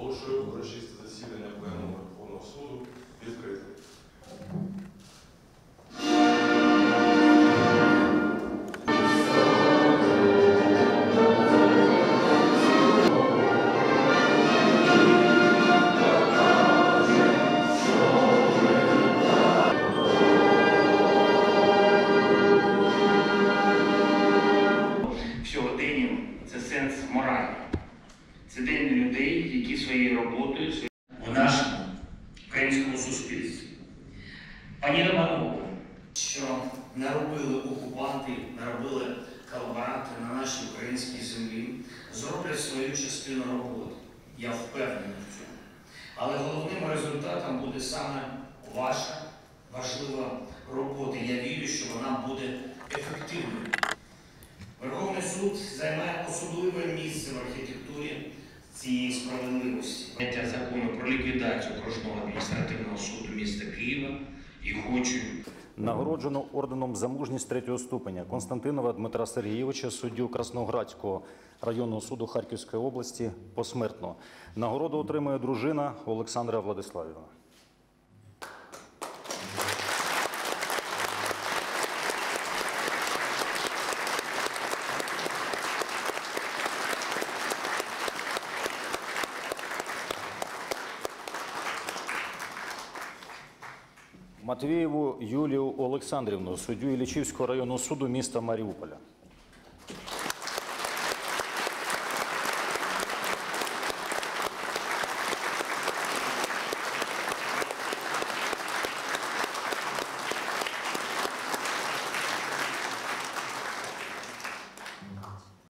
Оголошую урочисте засідання Пленуму Верховного суду відкритим. Сьогодення – це сенс моралі. Це день людей, які своєю роботою у нашому українському суспільстві. Пані Романово, що наробили окупанти, наробили колаборанти на нашій українській землі, зроблять свою частину роботи. Я впевнений в цьому. Але головним результатом буде саме ваша важлива робота. Я вірю, що вона буде ефективною. Верховний суд займає особливе місце в архітектурі цієї справедливості. Прийняття закону про ліквідацію окружного адміністративного суду міста Києва і хочу. Нагороджено орденом за мужність 3-го ступеня Константинова Дмитра Сергійовича, суддю Красноградського районного суду Харківської області, посмертно. Нагороду отримує дружина Олександра Владиславівна. Матвієву Юлію Олександрівну, суддю Іллічівського районного суду міста Маріуполя.